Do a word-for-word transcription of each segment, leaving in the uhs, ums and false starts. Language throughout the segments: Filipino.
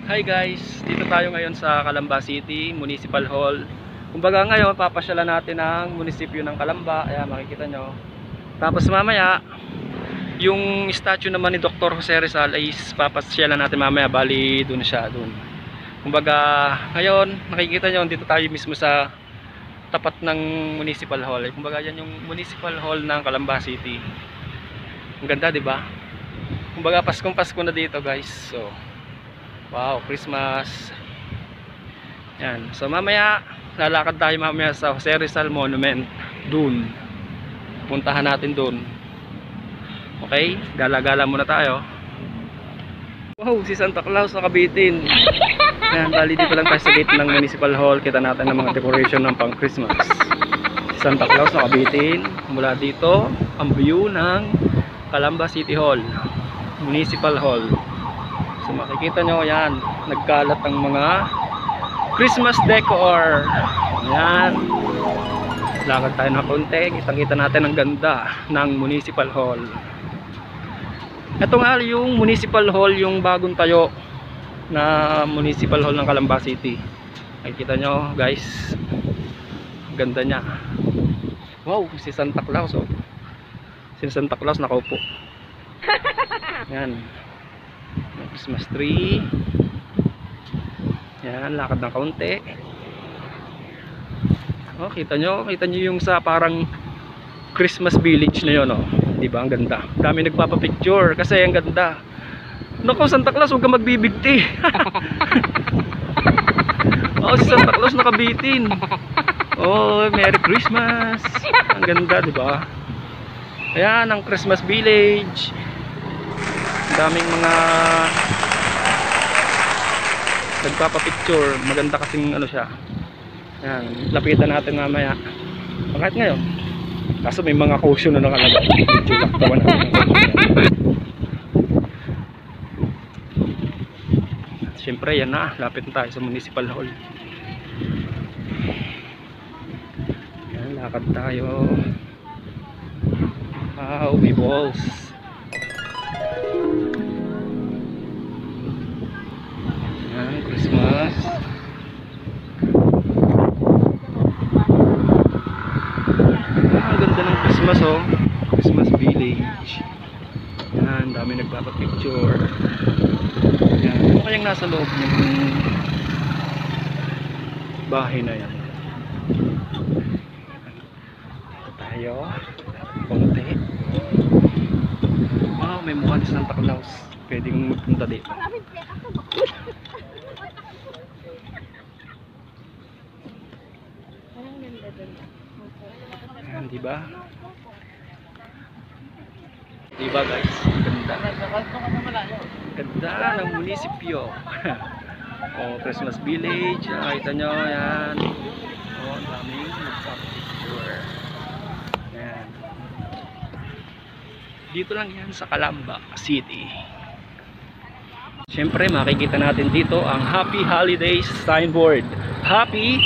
Hi guys, dito tayo ngayon sa Calamba City Municipal Hall. Kumbaga ngayon papasyalan natin ang munisipyo ng Calamba. Ayan, makikita nyo. Tapos mamaya yung statue naman ni Doctor Jose Rizal ay papasyalan natin mamaya. Bali dun siya, dun. Kumbaga ngayon makikita nyo dito tayo mismo sa tapat ng Municipal Hall. Kumbaga yan yung Municipal Hall ng Calamba City. Ang ganda, di ba? Kumbaga Paskong Pasko na dito guys. So wow, Christmas. Yan. So mamaya lalakad tayo mamaya sa Jose Rizal Monument. Dun. Puntahan natin dun. Okay? Gala-gala muna tayo. Wow, si Santa Claus nakabitin. Yan, bali dito lang tayo sa gate ng Municipal Hall. Kita natin ang mga decoration ng pang Christmas. Si Santa Claus nakabitin. Mula dito, ang view ng Calamba City Hall, Municipal Hall. So makikita nyo yan, nagkalat ang mga Christmas decor. Yan. Lakad tayo ng konti, kitang kita natin ang ganda ng Municipal Hall. Ito nga yung Municipal Hall, yung bagong tayo na Municipal Hall ng Calamba City. Makikita nyo guys, ganda nya. Wow, si Santa Claus oh. Si Santa Claus nakaupo. Yan. Christmas tree. Yan, lakad ng kaunti. Oh, kita nyo, kita nyo yung sa parang Christmas village na yun, oh. Diba, ang ganda. Dami nagpapapicture kasi ang ganda. Naku, Santa Claus, huwag ka magbibigti. Oh, si Santa Claus nakabitin. Oh, Merry Christmas. Ang ganda, diba? Ayan, ang Christmas village. Daming mga nagpapapicture. Maganda kasing ano siya. Ayan, lapitan natin mamaya. Bakit ngayon? Kaso may mga caution na nakalagay. Tulak-tawan natin. Siyempre yan na, lapit na tayo sa Municipal Hall. Ayan, lakad tayo. Wow, may balls. Ayan, Christmas. Ah, ganda ng Christmas oh. Christmas village. Ayan, dami nagpapapicture. Ayan, ano kayang nasa loob ng bahay na yan? Ito tayo. Konti. Wow, may mukha ni Santa Claus. Pwedeng magpunta dito. Ayan, diba? Diba guys? Ganda. Ganda ng munisipyo. Oh, Christmas village. Nakita nyo, yan. Oh, ang daming picture. Ayan. Dito lang yan sa Calamba City. Siyempre makikita natin dito ang Happy Holidays signboard. Happy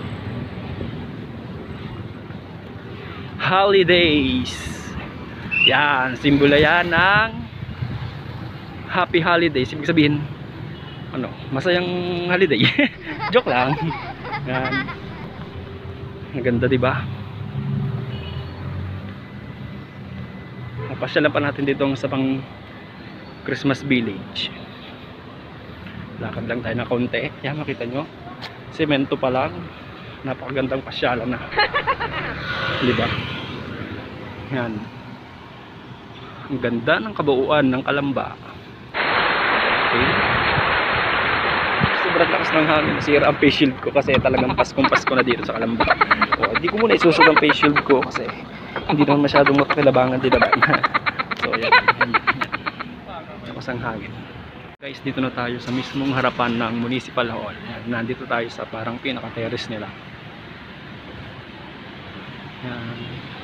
Holidays. Yan, simbolo yan ng Happy Holidays. Ibig sabihin ano, masayang holiday. Joke lang. Yan. Ang ganda, diba? Napasyalan pa natin dito sa pang Christmas village. Lakad lang tayo na kaunti. Yan, makita nyo, semento pa lang. Napakagandang pasyalan na. Diba? Yan. Ang ganda ng kabuuan ng Calamba. Okay. Sobrang lakas ng hangin. Nasira ang face shield ko kasi talagang Paskong Pasko na dito sa Calamba. O, hindi ko muna isusog ang face shield ko kasi hindi naman masyadong makakilabangan din naman. So yan, yan, yan. Lakas ang hangin. Guys, dito na tayo sa mismong harapan ng Municipal Hall. Yan, nandito tayo sa parang pinaka-terrace nila. Yan.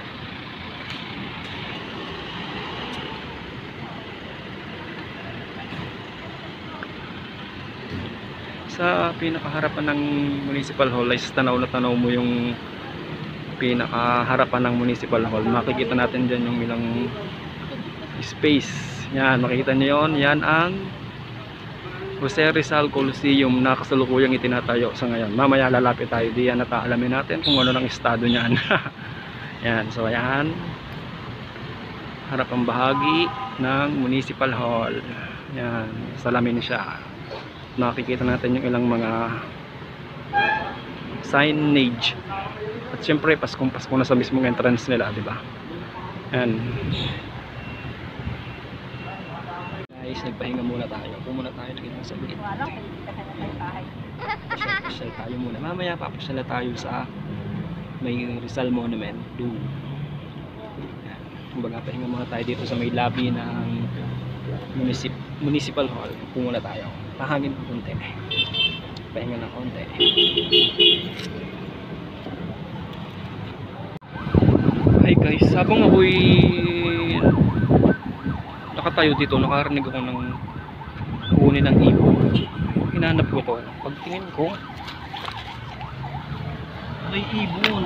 Sa pinakaharapan ng Municipal Hall ay tanaw na tanaw mo yung pinakaharapan ng Municipal Hall. Makikita natin dyan yung ilang space. Yan, makikita nyo yun. Yan ang Jose Rizal Coliseum na kasalukuyang itinatayo sa ngayon. Mamaya lalapit tayo diyan at alamin natin kung ano ng estado niyan. Yan, so ayan, harapang bahagi ng Municipal Hall. Yan, salamin siya. Nakikita natin yung ilang mga signage. At syempre, paskong pasko na sa mismong entrance nila, di ba? Yan. Guys, nagpahinga muna tayo. Kung muna tayo lagi ng sabihin. Pasyal tayo muna. Mamaya papasyal tayo sa may Rizal Monument. Doon. Kumbaga, pahinga muna tayo dito sa may lobby ng municip Municipal Hall. Kung muna tayo. Pahangin po konti. Pahinga ng konti. Hi guys, habang ako'y nakatayo dito, nakarinig ako ng huni ng ibon. Hinanap ko to. Pagtingin ko, may ibon.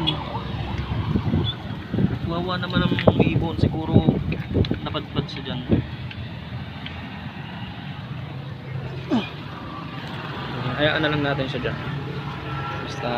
Wawa naman ang ibon. Siguro napadpad siya dyan. Hayaan na lang natin siya dyan. Basta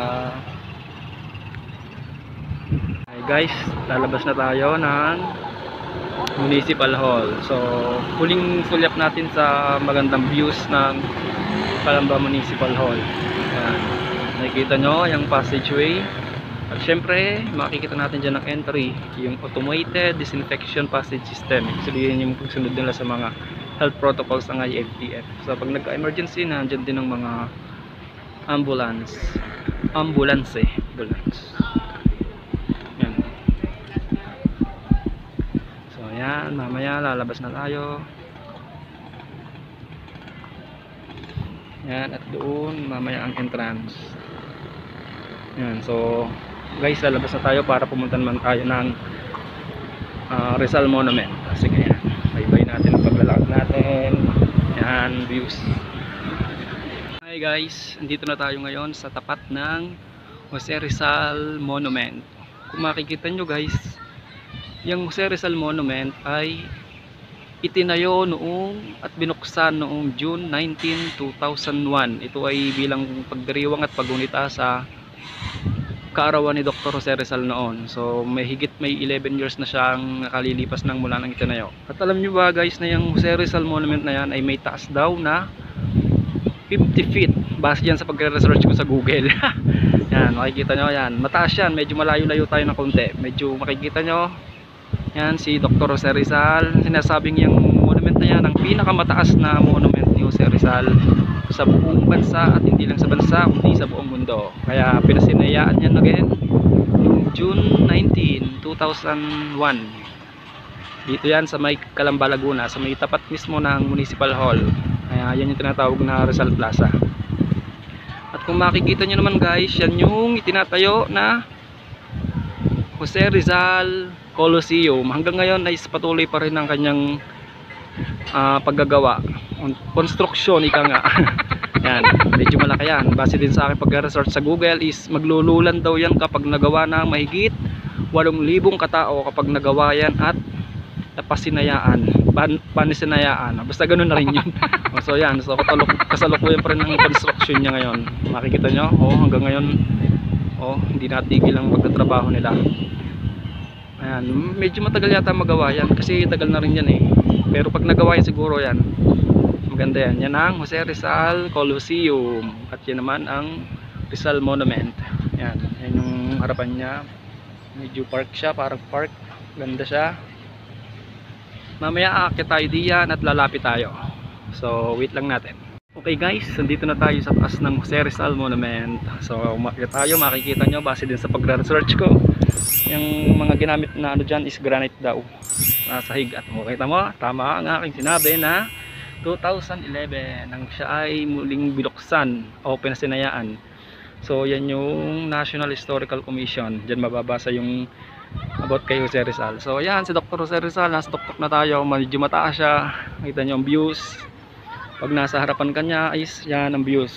ay guys, lalabas na tayo ng Municipal Hall. So huling full up natin sa magandang views ng Calamba Municipal Hall. Ayan. Nakikita nyo yung passageway. At syempre makikita natin dyan ang entry, yung automated disinfection passage system. Ibig sabihin yung pagsunod nila sa mga health protocols ng I F T F. So pag nagka-emergency, nandiyan din ang mga ambulance. Ambulance eh. Ambulance. Yan. So yan, mamaya lalabas na tayo. Yan, at doon mamaya ang entrance. Yan, so guys, lalabas na tayo para pumunta naman tayo ng uh, Rizal Monument. Sige yan. Bye-bye natin ang paglalakad natin. Yan, views. Hi guys, andito na tayo ngayon sa tapat ng Jose Rizal Monument. Kung makikita nyo guys, yung Jose Rizal Monument ay itinayo noong at binuksan noong June nineteenth, two thousand one. Ito ay bilang pagdiriwang at pagunita sa kaarawan ni Doctor Jose Rizal noon. So may higit may eleven years na siyang nakalilipas ng mula nang itinayo. At alam nyo ba guys na yung Jose Rizal Monument na yan ay may taas daw na fifty feet. Base yan sa pagre-research ko sa Google. Yan, makikita nyo yan. Mataas yan, medyo malayo-layo tayo ng konti. Medyo makikita nyo. Yan si Doctor Jose Rizal. Sinasabing yung monument na yan ang pinakamataas na monument ni Jose Rizal sa buong bansa, at hindi lang sa bansa kundi sa buong mundo. Kaya pinasinayaan yan again noong June nineteenth, two thousand one. Dito yan sa may Calamba, Laguna, sa may tapat mismo ng Municipal Hall. Kaya yan yung tinatawag na Rizal Plaza. At kung makikita nyo naman guys, yan yung itinatayo na Jose Rizal Coliseum. Hanggang ngayon ay patuloy pa rin ang kanyang uh, paggagawa. Construction, ika nga. Yan, medyo malaki yan. Base din sa aking pag-research sa Google is maglululan daw yan kapag nagawa na mahigit walong libong katao kapag nagawa yan at napasinayaan, pan, panisinayaan. Basta ganoon na rin yun. So yan, so kasalukuyan pa rin ang construction niya ngayon. Makikita nyo, oh, hanggang ngayon oh, hindi natigil ang pagtatrabaho nila. Ayan, medyo matagal yata magawa yan kasi tagal na rin yan eh. Pero pag nagawa yan siguro yan, maganda yan. Yan ang Jose Rizal Coliseum. At yan naman ang Rizal Monument. Yan, yan yung harapan niya. Medyo park siya, parang park. Ganda siya. Mamaya aakyat tayo diyan at lalapit tayo. So wait lang natin. Okay guys, nandito na tayo sa taas ng Jose Rizal Monument. So umakyat tayo, makikita nyo base din sa pag-research ko, yung mga ginamit na ano dyan is granite daw, nasa higat. Makita mo, tama ang aking sinabi na two thousand eleven nang siya ay muling binuksan o pinasinayaan. So yan yung National Historical Commission. Diyan mababasa yung about kay Jose Rizal. So yan si Doctor Jose Rizal, nasa tuktok na tayo. Medyo mataas siya. Makita nyo ang views. Pag nasa harapan kanya is yan ang views.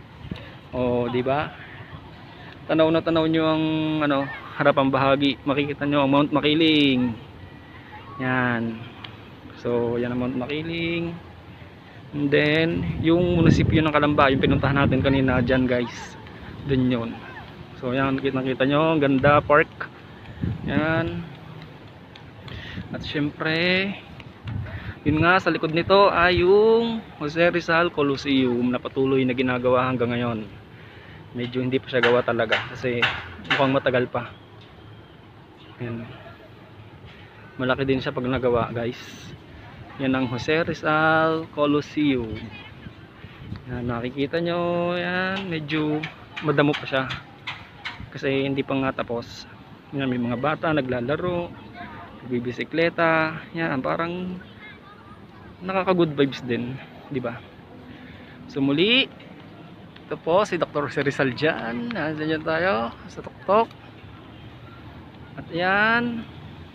O di ba? Tanaw na tanaw nyo ang ano, harapang bahagi. Makikita nyo ang Mount Makiling. Yan. So yan ang Mount Makiling. And then yung munisipyo ng Calamba, yung pinuntahan natin kanina dyan guys, dun yun. So yan, nakita nyo, ang ganda, park yan. At syempre yun nga, sa likod nito ay yung Jose Rizal Coliseum na patuloy na ginagawa hanggang ngayon. Medyo hindi pa siya gawa talaga kasi mukhang matagal pa. Yan. Malaki din siya pag nagawa guys. Yan ang Jose Rizal Coliseum. Yan, nakikita nyo yan, medyo madamo pa siya kasi hindi pa nga tapos. Yan, may mga bata naglalaro, nagbibisikleta. Yan, parang nakaka good vibes din, di ba? So muli, ito po si Doctor Jose Rizal dyan. Nandiyan dyan tayo sa tuktok. At yan,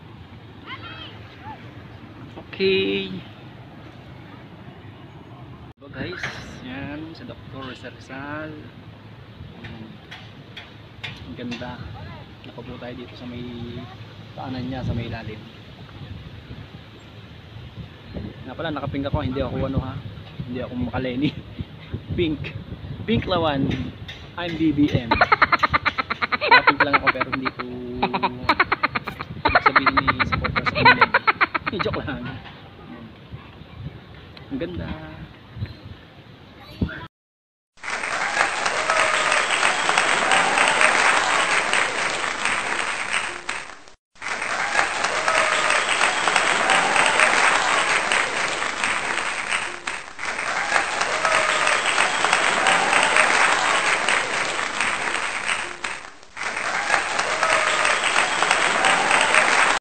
okay. So guys, yan si Doctor Jose Rizal. Ang ganda. Nakapo tayo dito sa may paanan niya, sa may ilalim. Nga pala, nakapink ako, hindi ako ano ha, hindi ako makaleni. Pink, pink lawan. I'm B B M. Nakapink lang ako pero hindi ko sabihin ni supporters ko. Joke lang. Ang ganda.